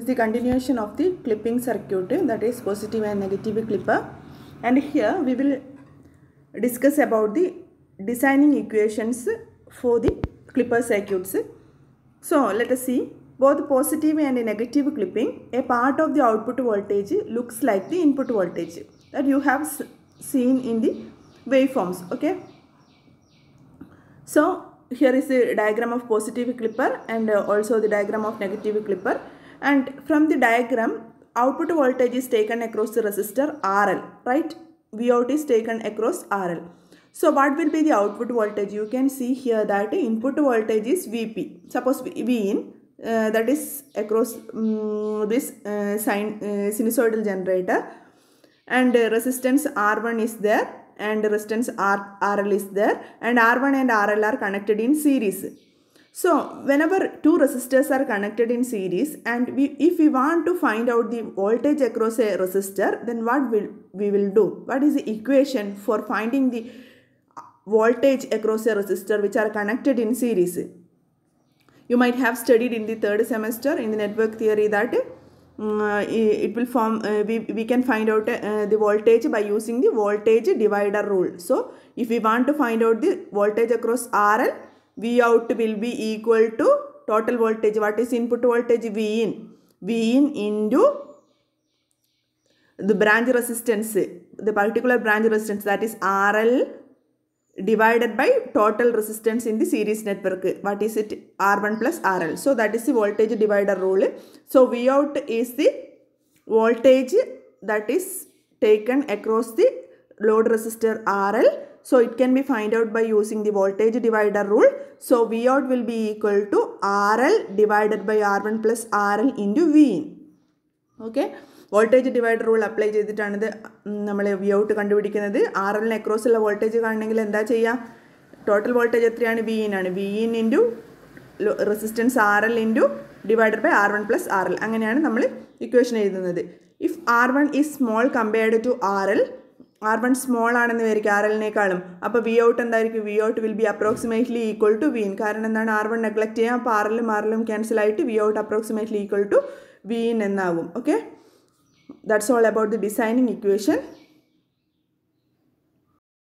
the continuation of the clipping circuit, that is positive and negative clipper, and here we will discuss about the designing equations for the clipper circuits. So let us see. Both positive and negative clipping, a part of the output voltage looks like the input voltage that you have seen in the waveforms. Okay. So here is the diagram of positive clipper and also the diagram of negative clipper, and from the diagram output voltage is taken across the resistor RL, right? Vout is taken across RL. So what will be the output voltage? You can see here that input voltage is Vp. Suppose Vin, that is across this sinusoidal generator, and resistance R1 is there and resistance RL is there, and R1 and RL are connected in series. So whenever two resistors are connected in series and if we want to find out the voltage across a resistor, then what we will do? What is the equation for finding the voltage across a resistor which are connected in series? You might have studied in the third semester in the network theory that it will form, we can find out the voltage by using the voltage divider rule. So if we want to find out the voltage across RL, Vout will be equal to total voltage. What is input voltage? Vin. Vin into the branch resistance, the particular branch resistance, that is RL divided by total resistance in the series network. What is it? R1 plus RL. So that is the voltage divider rule. So Vout is the voltage that is taken across the load resistor RL. So it can be find out by using the voltage divider rule. So Vout will be equal to RL divided by R1 plus RL into Vin. Okay. Voltage divider rule apply ചെയ്തിട്ടാണ് ഇത് നമ്മൾ Vout കണ്ടുപിടിക്കുന്നത്. RL across ഉള്ള voltage കാണണമെങ്കിൽ എന്താ ചെയ്യുക? Total voltage എത്രയാണ്? Vin ആണ്. Vin into resistance RL into divided by R1 plus RL. അങ്ങനെയാണ് നമ്മൾ ഇക്വേഷൻ എഴുതുന്നത്. If R1 is small compared to RL, R1 small ആണെന്ന് വിചാരിക്കുക RLനേക്കാളും, അപ്പോൾ Vout എന്തായിരിക്കും? Vout will be approximately equal to Vin. കാരണം എന്താണ്? R1 നെഗ്ലക്ട് ചെയ്യാം, അപ്പോൾ RLും ക്യാൻസൽ ആയിട്ട് Vout approximately equal to Vin എന്നാകും. Okay. That's all about the designing equation.